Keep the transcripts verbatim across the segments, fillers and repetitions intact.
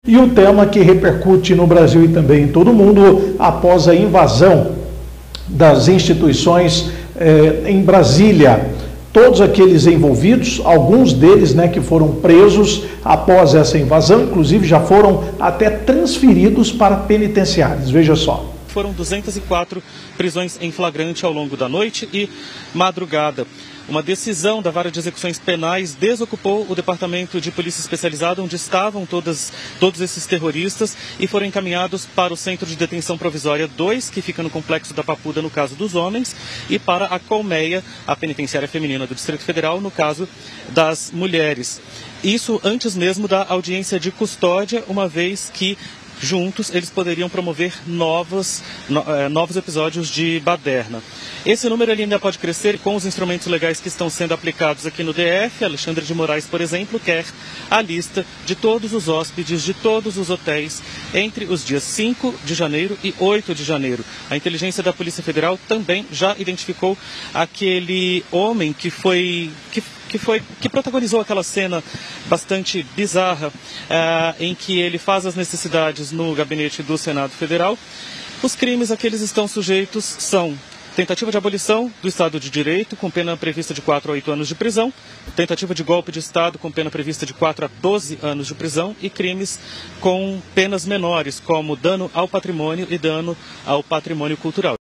E o tema que repercute no Brasil e também em todo o mundo após a invasão das instituições eh, em Brasília. Todos aqueles envolvidos, alguns deles né, que foram presos após essa invasão, inclusive já foram até transferidos para penitenciários. Veja só. Foram duzentas e quatro prisões em flagrante ao longo da noite e madrugada. Uma decisão da Vara de Execuções Penais desocupou o Departamento de Polícia Especializada, onde estavam todas, todos esses terroristas, e foram encaminhados para o Centro de Detenção Provisória dois, que fica no Complexo da Papuda, no caso dos homens, e para a Colmeia, a penitenciária feminina do Distrito Federal, no caso das mulheres. Isso antes mesmo da audiência de custódia, uma vez que juntos eles poderiam promover novos, no, eh, novos episódios de baderna. Esse número ele ainda pode crescer com os instrumentos legais que estão sendo aplicados aqui no D F. Alexandre de Moraes, por exemplo, quer a lista de todos os hóspedes de todos os hotéis entre os dias cinco de janeiro e oito de janeiro. A inteligência da Polícia Federal também já identificou aquele homem que foi... Que que foi que protagonizou aquela cena bastante bizarra uh, em que ele faz as necessidades no gabinete do Senado Federal. Os crimes a que eles estão sujeitos são tentativa de abolição do Estado de Direito, com pena prevista de quatro a oito anos de prisão, tentativa de golpe de Estado, com pena prevista de quatro a doze anos de prisão, e crimes com penas menores, como dano ao patrimônio e dano ao patrimônio cultural.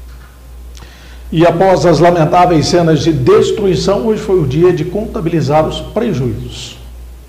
E após as lamentáveis cenas de destruição, hoje foi o dia de contabilizar os prejuízos.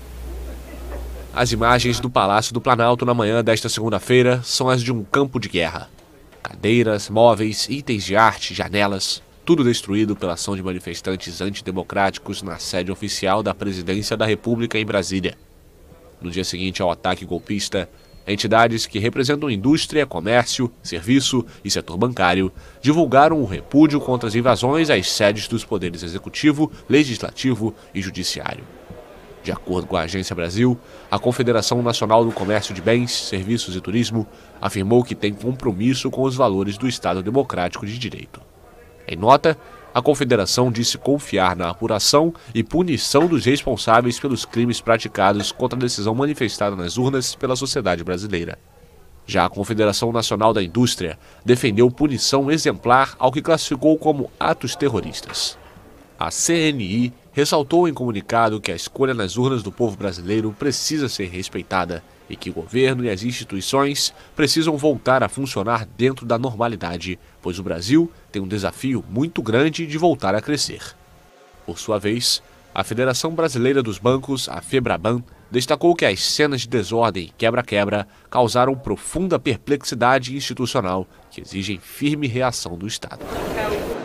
As imagens do Palácio do Planalto na manhã desta segunda-feira são as de um campo de guerra. Cadeiras, móveis, itens de arte, janelas, tudo destruído pela ação de manifestantes antidemocráticos na sede oficial da Presidência da República em Brasília. No dia seguinte ao ataque golpista, entidades que representam indústria, comércio, serviço e setor bancário divulgaram o repúdio contra as invasões às sedes dos poderes executivo, legislativo e judiciário. De acordo com a Agência Brasil, a Confederação Nacional do Comércio de Bens, Serviços e Turismo afirmou que tem compromisso com os valores do Estado Democrático de Direito. Em nota, a Confederação disse confiar na apuração e punição dos responsáveis pelos crimes praticados contra a decisão manifestada nas urnas pela sociedade brasileira. Já a Confederação Nacional da Indústria defendeu punição exemplar ao que classificou como atos terroristas. A C N I ressaltou em comunicado que a escolha nas urnas do povo brasileiro precisa ser respeitada e que o governo e as instituições precisam voltar a funcionar dentro da normalidade, pois o Brasil tem um desafio muito grande de voltar a crescer. Por sua vez, a Federação Brasileira dos Bancos, a FEBRABAN, destacou que as cenas de desordem e quebra-quebra causaram profunda perplexidade institucional que exigem firme reação do Estado.